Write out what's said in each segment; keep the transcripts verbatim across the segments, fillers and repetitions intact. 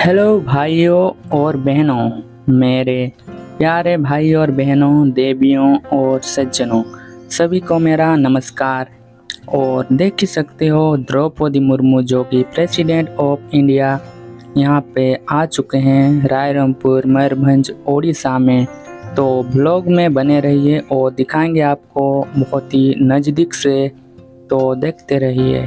Hello भाइयों और बहनों, मेरे प्यारे भाई और बहनों, देवियों और सज्जनों, सभी को मेरा नमस्कार। और देख ही सकते हो द्रौपदी मुर्मू जो कि प्रेसिडेंट ऑफ इंडिया यहाँ पे आ चुके हैं रायरंगपुर मयूरभंज ओडिशा में। तो ब्लॉग में बने रहिए और दिखाएंगे आपको बहुत ही नज़दीक से, तो देखते रहिए।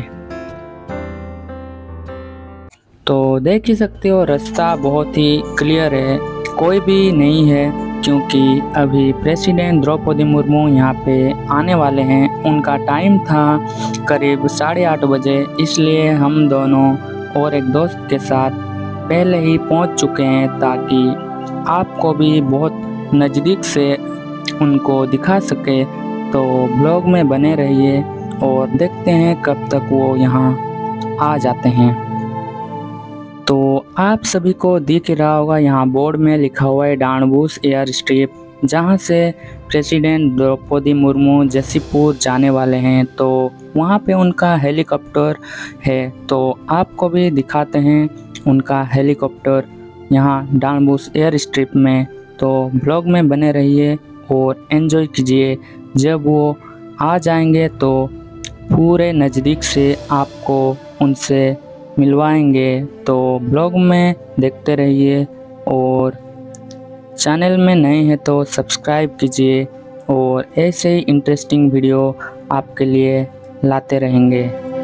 तो देख ही सकते हो रास्ता बहुत ही क्लियर है, कोई भी नहीं है क्योंकि अभी प्रेसिडेंट द्रौपदी मुर्मू यहाँ पे आने वाले हैं। उनका टाइम था करीब साढ़े आठ बजे, इसलिए हम दोनों और एक दोस्त के साथ पहले ही पहुँच चुके हैं ताकि आपको भी बहुत नज़दीक से उनको दिखा सके। तो ब्लॉग में बने रहिए और देखते हैं कब तक वो यहाँ आ जाते हैं। तो आप सभी को दिख रहा होगा यहाँ बोर्ड में लिखा हुआ है डांडबोस एयर स्ट्रिप, जहाँ से प्रेसिडेंट द्रौपदी मुर्मू जसीपुर जाने वाले हैं। तो वहाँ पे उनका हेलीकॉप्टर है, तो आपको भी दिखाते हैं उनका हेलीकॉप्टर यहाँ डांडबोस एयर स्ट्रिप में। तो ब्लॉग में बने रहिए और एंजॉय कीजिए। जब वो आ जाएंगे तो पूरे नज़दीक से आपको उनसे मिलवाएंगे। तो ब्लॉग में देखते रहिए और चैनल में नए हैं तो सब्सक्राइब कीजिए और ऐसे ही इंटरेस्टिंग वीडियो आपके लिए लाते रहेंगे।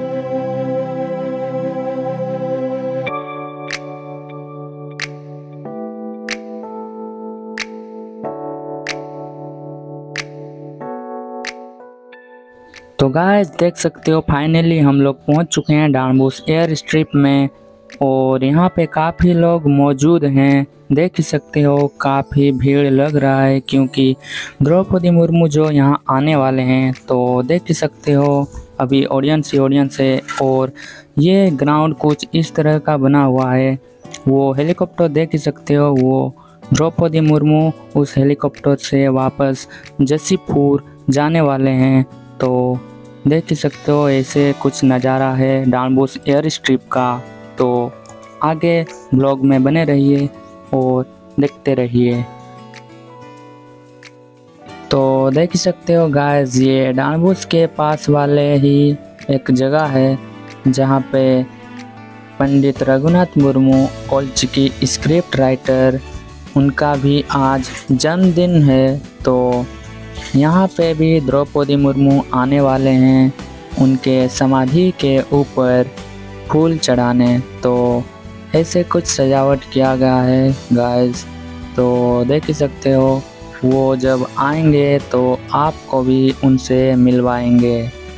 तो गाइस देख सकते हो फाइनली हम लोग पहुंच चुके हैं डांडबोस एयर स्ट्रिप में और यहाँ पे काफ़ी लोग मौजूद हैं। देख ही सकते हो काफ़ी भीड़ लग रहा है क्योंकि द्रौपदी मुर्मू जो यहाँ आने वाले हैं। तो देख ही सकते हो अभी ऑडियंस ही ऑडियंस है और ये ग्राउंड कुछ इस तरह का बना हुआ है। वो हेलीकॉप्टर देख ही सकते हो, वो द्रौपदी मुर्मू उस हेलीकॉप्टर से वापस जसीपुर जाने वाले हैं। तो देख ही सकते हो ऐसे कुछ नज़ारा है डांडबोस एयर स्ट्रिप का। तो आगे ब्लॉग में बने रहिए और देखते रहिए। तो देख ही सकते हो गाइस ये डांडबोस के पास वाले ही एक जगह है जहाँ पे पंडित रघुनाथ मुर्मू कॉलेज की स्क्रिप्ट राइटर, उनका भी आज जन्मदिन है। तो यहाँ पे भी द्रौपदी मुर्मू आने वाले हैं उनके समाधि के ऊपर फूल चढ़ाने। तो ऐसे कुछ सजावट किया गया है गाइस। तो देख ही सकते हो वो जब आएंगे तो आपको भी उनसे मिलवाएंगे।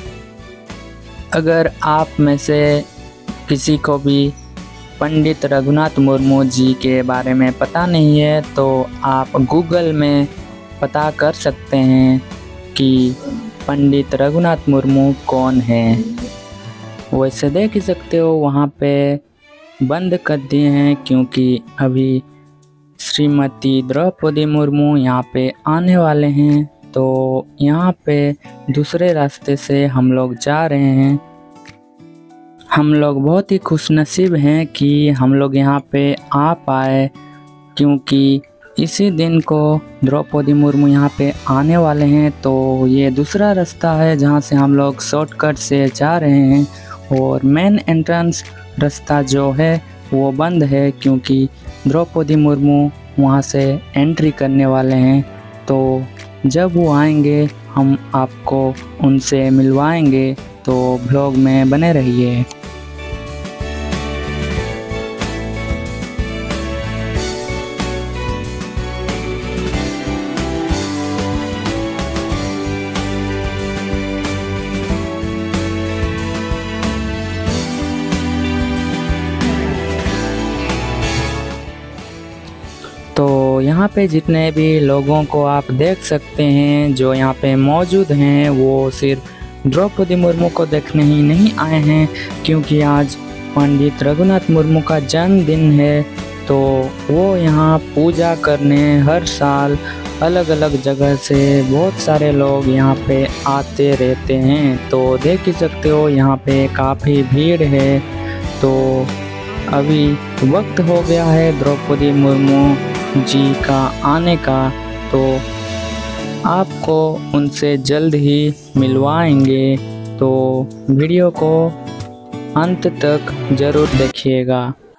अगर आप में से किसी को भी पंडित रघुनाथ मुर्मू जी के बारे में पता नहीं है तो आप गूगल में पता कर सकते हैं कि पंडित रघुनाथ मुर्मू कौन है। वैसे देख ही सकते हो वहाँ पे बंद कर दिए हैं क्योंकि अभी श्रीमती द्रौपदी मुर्मू यहाँ पे आने वाले हैं। तो यहाँ पे दूसरे रास्ते से हम लोग जा रहे हैं। हम लोग बहुत ही खुशनसीब हैं कि हम लोग यहाँ पे आ पाए क्योंकि इसी दिन को द्रौपदी मुर्मू यहाँ पे आने वाले हैं। तो ये दूसरा रास्ता है जहाँ से हम लोग शॉर्टकट से जा रहे हैं और मेन एंट्रेंस रास्ता जो है वो बंद है क्योंकि द्रौपदी मुर्मू वहाँ से एंट्री करने वाले हैं। तो जब वो आएंगे हम आपको उनसे मिलवाएंगे। तो ब्लॉग में बने रहिए। तो यहाँ पे जितने भी लोगों को आप देख सकते हैं जो यहाँ पे मौजूद हैं वो सिर्फ द्रौपदी मुर्मू को देखने ही नहीं आए हैं क्योंकि आज पंडित रघुनाथ मुर्मू का जन्मदिन है। तो वो यहाँ पूजा करने हर साल अलग अलग जगह से बहुत सारे लोग यहाँ पे आते रहते हैं। तो देख ही सकते हो यहाँ पे काफ़ी भीड़ है। तो अभी वक्त हो गया है द्रौपदी मुर्मू जी का आने का, तो आपको उनसे जल्द ही मिलवाएंगे। तो वीडियो को अंत तक ज़रूर देखिएगा।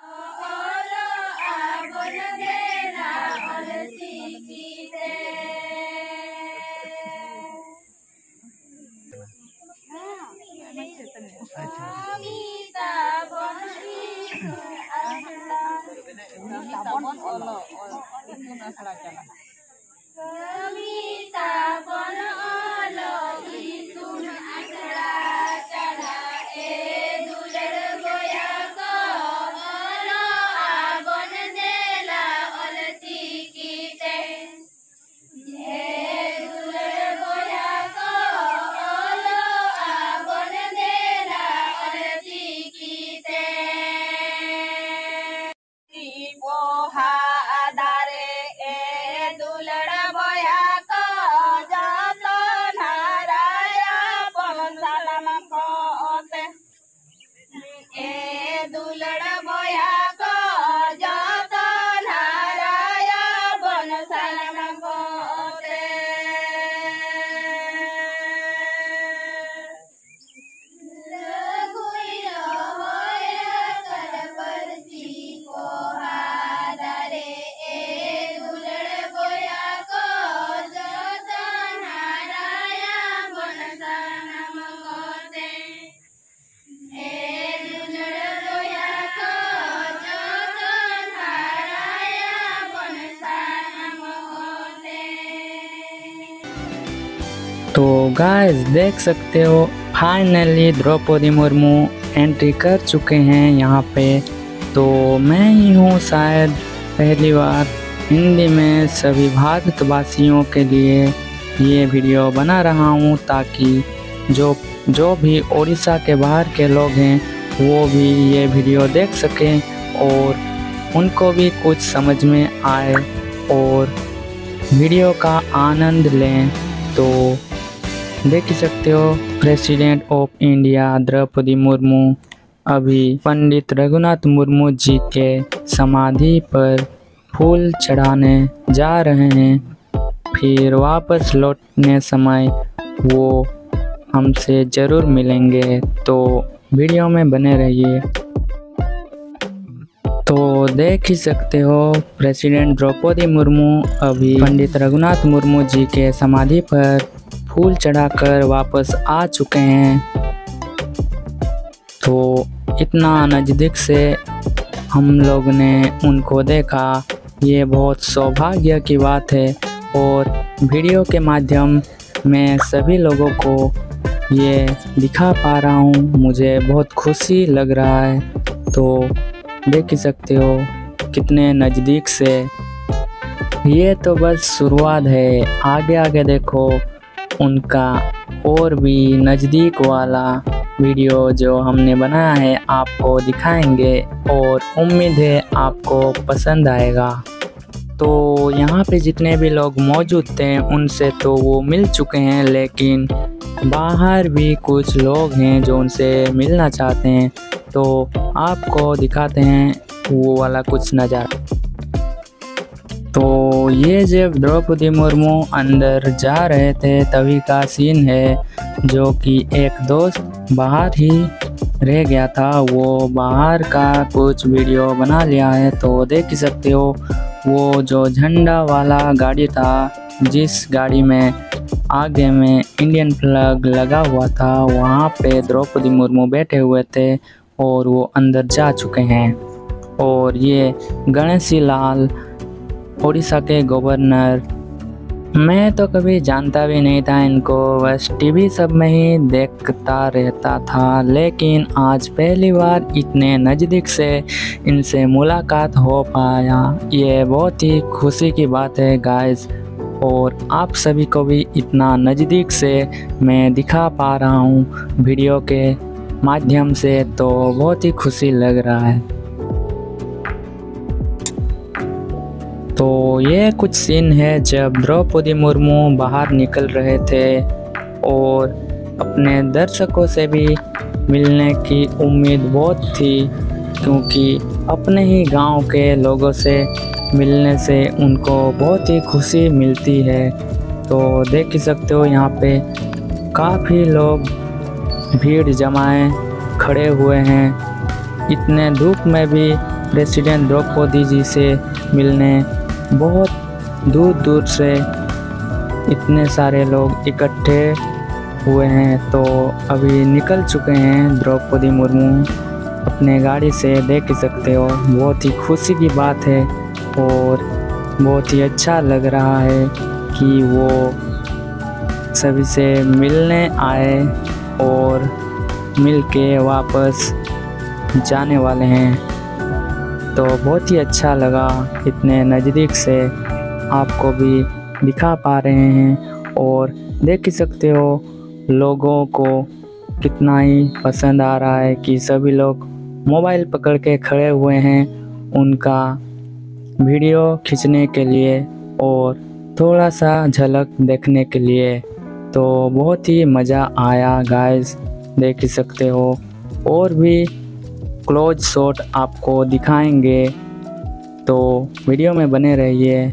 तो गाइस देख सकते हो, फाइनली द्रौपदी मुर्मू एंट्री कर चुके हैं यहाँ पे। तो मैं ही हूँ शायद पहली बार हिंदी में सभी भारतवासियों के लिए ये वीडियो बना रहा हूँ, ताकि जो जो भी उड़ीसा के बाहर के लोग हैं वो भी ये वीडियो देख सकें और उनको भी कुछ समझ में आए और वीडियो का आनंद लें। तो देख ही सकते हो, president of India Droupadi Murmu अभी पंडित रघुनाथ मुर्मू जी के समाधि पर फूल चढ़ाने जा रहे हैं। फिर वापस लौटने समय वो हमसे ज़रूर मिलेंगे, तो वीडियो में बने रहिए। तो देख ही सकते हो, प्रेसिडेंट द्रौपदी मुर्मू अभी पंडित रघुनाथ मुर्मू जी के समाधि पर फूल चढ़ाकर वापस आ चुके हैं। तो इतना नज़दीक से हम लोग ने उनको देखा, ये बहुत सौभाग्य की बात है और वीडियो के माध्यम में सभी लोगों को ये दिखा पा रहा हूँ, मुझे बहुत खुशी लग रहा है। तो देख ही सकते हो कितने नज़दीक से। ये तो बस शुरुआत है, आगे आगे देखो उनका और भी नज़दीक वाला वीडियो जो हमने बनाया है आपको दिखाएंगे और उम्मीद है आपको पसंद आएगा। तो यहाँ पे जितने भी लोग मौजूद थे उनसे तो वो मिल चुके हैं, लेकिन बाहर भी कुछ लोग हैं जो उनसे मिलना चाहते हैं। तो आपको दिखाते हैं वो वाला कुछ नज़ारा। तो ये जब द्रौपदी मुर्मू अंदर जा रहे थे तभी का सीन है, जो कि एक दोस्त बाहर ही रह गया था, वो बाहर का कुछ वीडियो बना लिया है। तो देख ही सकते हो, वो जो झंडा वाला गाड़ी था, जिस गाड़ी में आगे में इंडियन फ्लैग लगा हुआ था, वहाँ पे द्रौपदी मुर्मू बैठे हुए थे और वो अंदर जा चुके हैं। और ये गणेशी लाल उड़ीसा के गवर्नर, मैं तो कभी जानता भी नहीं था इनको, बस टीवी सब में ही देखता रहता था, लेकिन आज पहली बार इतने नज़दीक से इनसे मुलाकात हो पाया। ये बहुत ही खुशी की बात है गाइस, और आप सभी को भी इतना नज़दीक से मैं दिखा पा रहा हूँ वीडियो के माध्यम से, तो बहुत ही खुशी लग रहा है। तो ये कुछ सीन है जब द्रौपदी मुर्मू बाहर निकल रहे थे और अपने दर्शकों से भी मिलने की उम्मीद बहुत थी, क्योंकि अपने ही गांव के लोगों से मिलने से उनको बहुत ही खुशी मिलती है। तो देख ही सकते हो यहाँ पे काफ़ी लोग भीड़ जमाए खड़े हुए हैं। इतने धूप में भी प्रेसिडेंट द्रौपदी जी से मिलने बहुत दूर दूर से इतने सारे लोग इकट्ठे हुए हैं। तो अभी निकल चुके हैं द्रौपदी मुर्मू अपने गाड़ी से, देख सकते हो। बहुत ही खुशी की बात है और बहुत ही अच्छा लग रहा है कि वो सभी से मिलने आए और मिल के वापस जाने वाले हैं। तो बहुत ही अच्छा लगा, इतने नज़दीक से आपको भी दिखा पा रहे हैं और देख सकते हो लोगों को कितना ही पसंद आ रहा है कि सभी लोग मोबाइल पकड़ के खड़े हुए हैं उनका वीडियो खींचने के लिए और थोड़ा सा झलक देखने के लिए। तो बहुत ही मज़ा आया गाइस, देख ही सकते हो। और भी क्लोज शॉट आपको दिखाएंगे, तो वीडियो में बने रहिए।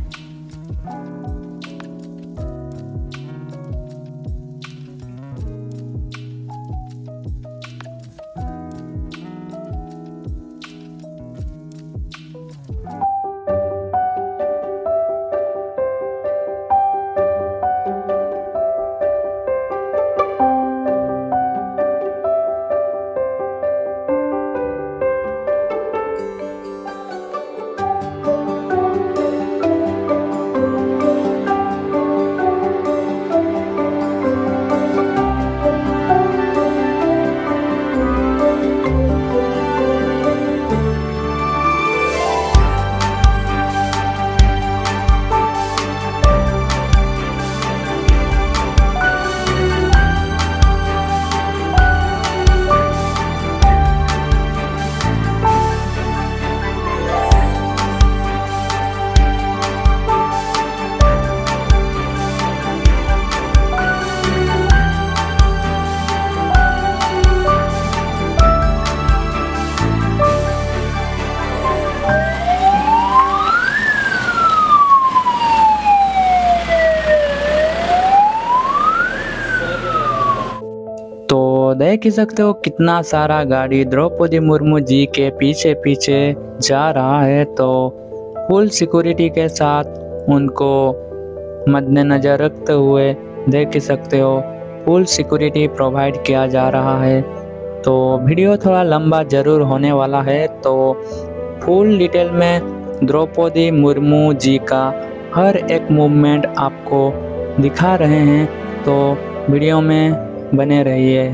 देख ही सकते हो कितना सारा गाड़ी द्रौपदी मुर्मू जी के पीछे पीछे जा रहा है। तो फुल सिक्योरिटी के साथ उनको मद्देनजर रखते हुए देख ही सकते हो फुल सिक्योरिटी प्रोवाइड किया जा रहा है। तो वीडियो थोड़ा लंबा ज़रूर होने वाला है, तो फुल डिटेल में द्रौपदी मुर्मू जी का हर एक मूवमेंट आपको दिखा रहे हैं। तो वीडियो में बने रहिए।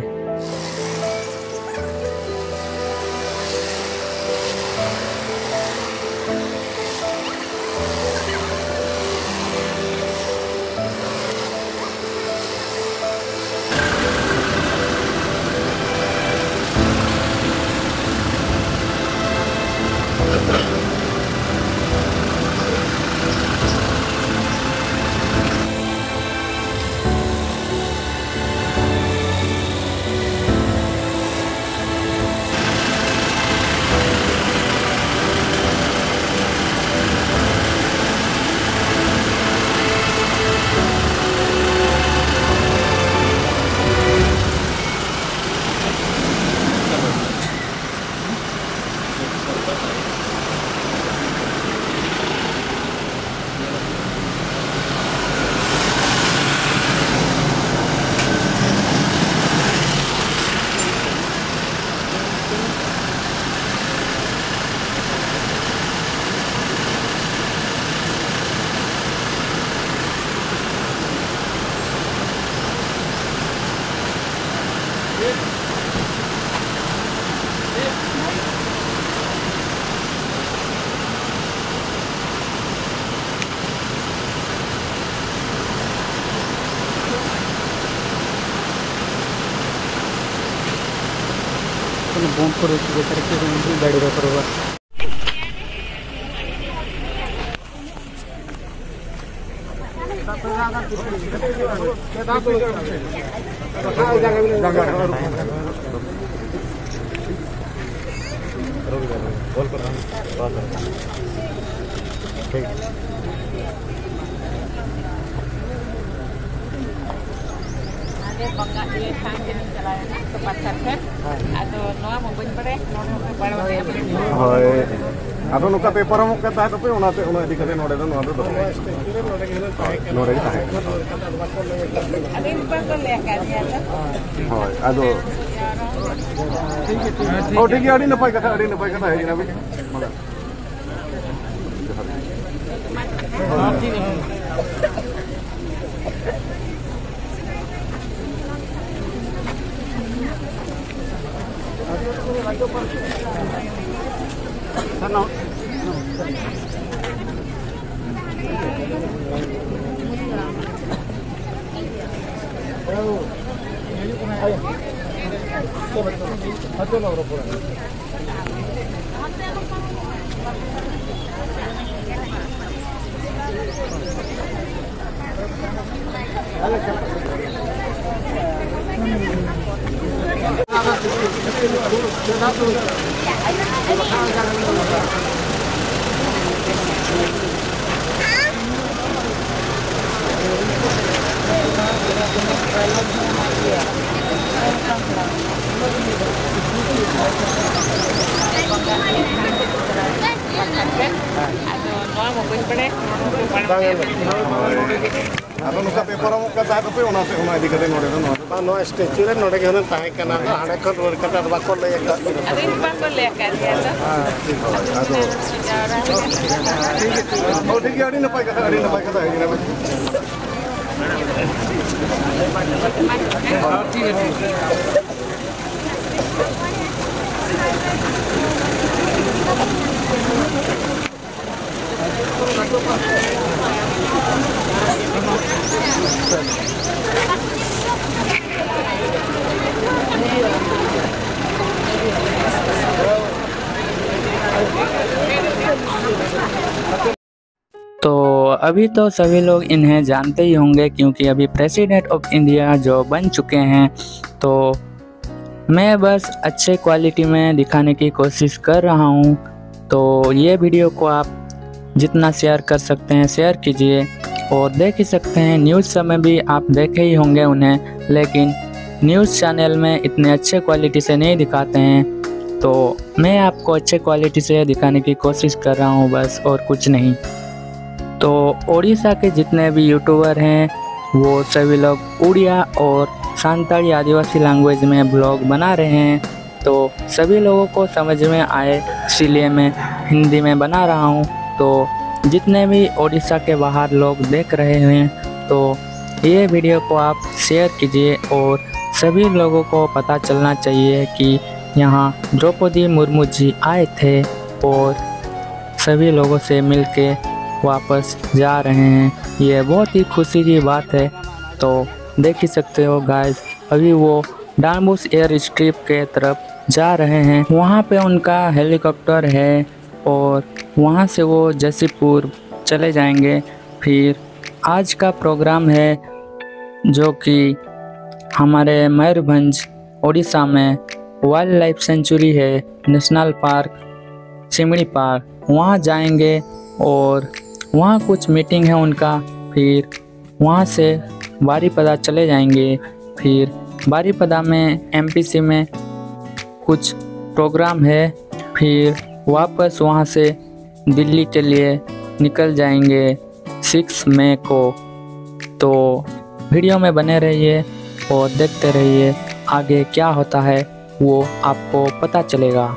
बॉम्ब को रोक के करके गाड़ी रोक रहा कॉल कर रहा हूँ। ठीक है। Bangga dia tangkap jalan tempat terken atau noa mau beri noa mau beri হয় আদো নুকা পেপার মুখ কা তাহে তপে ওনাতে ওনা এদি করে নোড়ে দন ওনা দো নোড়ে কে তাহে ada yang bakal lihat kan ya হয় আদো ও ঠিক আছে আড়ি না পাই কথা আড়ি না পাই কথা है ना भी मगर Sana. Atau nuka paper mau kata tapi orang tu orang di kata nore tu nore. Nah, no statue le nore ke orang tahu kan ada ada kan nore kata ada bakal le yang. ada yang bakal lihat kan ya Ah, ठीक है। Aduh. Oh, ठीक है अड़ी न पाई कथा अड़ी न पाई कथा है ना भाई। हाँ ठीक है ठीक है। तो अभी तो सभी लोग इन्हें जानते ही होंगे क्योंकि अभी प्रेसिडेंट ऑफ इंडिया जो बन चुके हैं। तो मैं बस अच्छे क्वालिटी में दिखाने की कोशिश कर रहा हूँ। तो ये वीडियो को आप जितना शेयर कर सकते हैं शेयर कीजिए। और देख ही सकते हैं न्यूज़ समय भी आप देखे ही होंगे उन्हें, लेकिन न्यूज़ चैनल में इतने अच्छे क्वालिटी से नहीं दिखाते हैं। तो मैं आपको अच्छे क्वालिटी से दिखाने की कोशिश कर रहा हूँ बस, और कुछ नहीं। तो ओडिशा के जितने भी यूट्यूबर हैं वो सभी लोग उड़िया और सांताली आदिवासी लैंग्वेज में ब्लॉग बना रहे हैं। तो सभी लोगों को समझ में आए इसलिए मैं हिंदी में बना रहा हूँ। तो जितने भी ओडिशा के बाहर लोग देख रहे हैं तो ये वीडियो को आप शेयर कीजिए, और सभी लोगों को पता चलना चाहिए कि यहाँ द्रौपदी मुर्मू जी आए थे और सभी लोगों से मिलके वापस जा रहे हैं। ये बहुत ही खुशी की बात है। तो देख ही सकते हो गाइस, अभी वो डांबूस एयर स्ट्रिप के तरफ जा रहे हैं। वहाँ पे उनका हेलीकॉप्टर है और वहाँ से वो जसीपुर चले जाएंगे। फिर आज का प्रोग्राम है जो कि हमारे मयूरभंज उड़ीसा में वाइल्ड लाइफ सेंचुरी है, नेशनल पार्क चिमड़ी पार्क, वहाँ जाएंगे और वहाँ कुछ मीटिंग है उनका। फिर वहाँ से बारीपदा चले जाएंगे। फिर बारीपदा में एमपीसी में कुछ प्रोग्राम है। फिर वापस वहाँ से दिल्ली के लिए निकल जाएंगे सिक्स मई को। तो वीडियो में बने रहिए और देखते रहिए, आगे क्या होता है वो आपको पता चलेगा।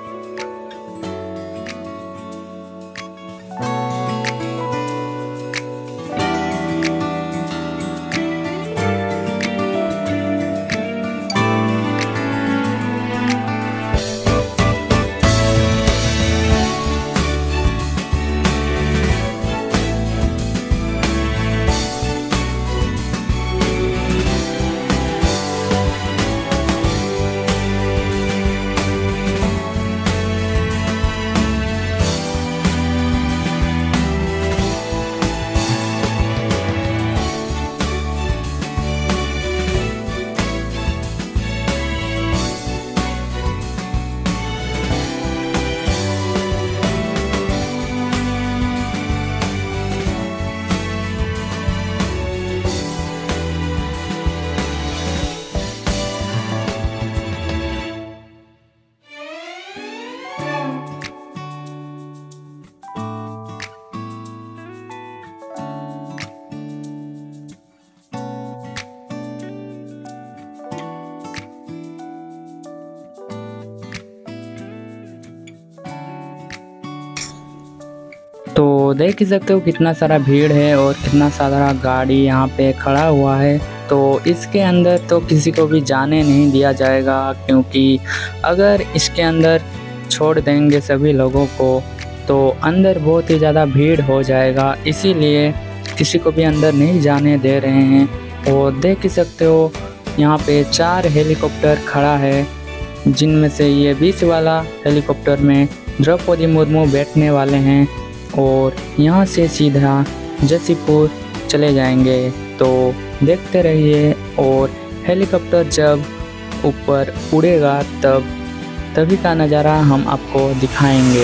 तो देख ही सकते हो कितना सारा भीड़ है और कितना सारा गाड़ी यहाँ पे खड़ा हुआ है। तो इसके अंदर तो किसी को भी जाने नहीं दिया जाएगा, क्योंकि अगर इसके अंदर छोड़ देंगे सभी लोगों को तो अंदर बहुत ही ज़्यादा भीड़ हो जाएगा, इसीलिए किसी को भी अंदर नहीं जाने दे रहे हैं। और देख ही सकते हो यहाँ पे चार हेलीकॉप्टर खड़ा है, जिनमें से ये बीच वाला हेलीकॉप्टर में द्रौपदी मुर्मू बैठने वाले हैं और यहाँ से सीधा जसीपुर चले जाएंगे। तो देखते रहिए, और हेलीकॉप्टर जब ऊपर उड़ेगा तब तभी का नज़ारा हम आपको दिखाएंगे।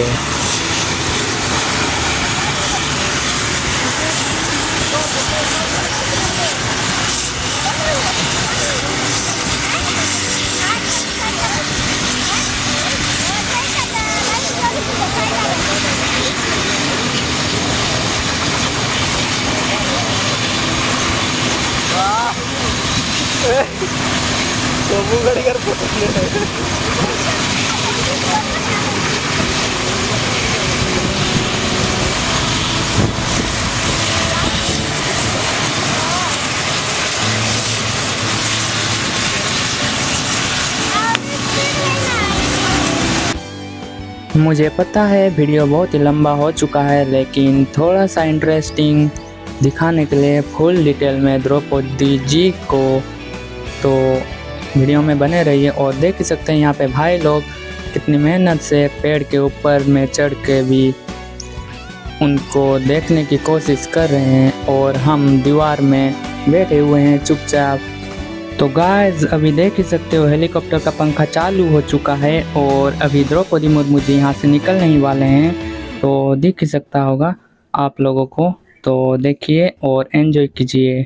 ସବୁ ଗାଡ଼ି ଗାର ପଠେଇଲେ मुझे पता है वीडियो बहुत ही लंबा हो चुका है, लेकिन थोड़ा सा इंटरेस्टिंग दिखाने के लिए फुल डिटेल में द्रौपदी जी को तो वीडियो में बने रहिए। और देख सकते हैं यहाँ पे भाई लोग कितनी मेहनत से पेड़ के ऊपर में चढ़ के भी उनको देखने की कोशिश कर रहे हैं, और हम दीवार में बैठे हुए हैं चुपचाप। तो गाइस अभी देख ही सकते हो हेलीकॉप्टर का पंखा चालू हो चुका है और अभी द्रौपदी मुर्मू जी यहाँ से निकलने ही वाले हैं। तो दिख ही सकता होगा आप लोगों को, तो देखिए और एंजॉय कीजिए।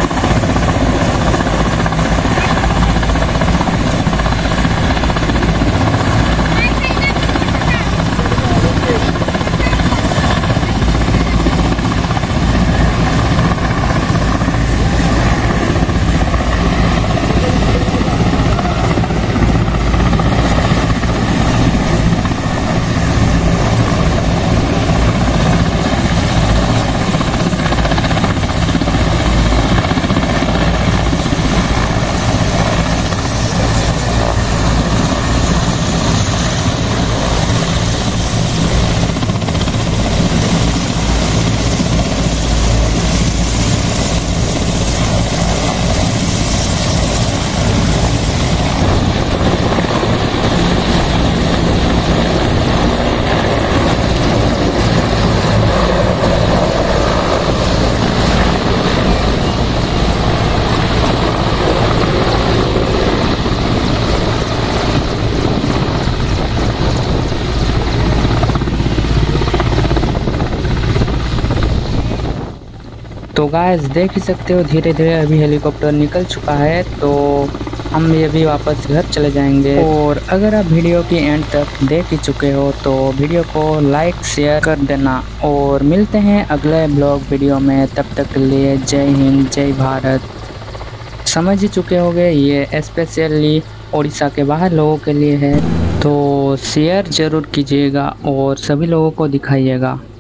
तो गाइस देख ही सकते हो धीरे धीरे अभी हेलीकॉप्टर निकल चुका है, तो हम ये भी वापस घर चले जाएंगे। और अगर आप वीडियो की एंड तक देख ही चुके हो तो वीडियो को लाइक शेयर कर देना, और मिलते हैं अगले ब्लॉग वीडियो में। तब तक के लिए जय हिंद जय भारत। समझ ही चुके होंगे ये स्पेशली उड़ीसा के बाहर लोगों के लिए है, तो शेयर ज़रूर कीजिएगा और सभी लोगों को दिखाइएगा।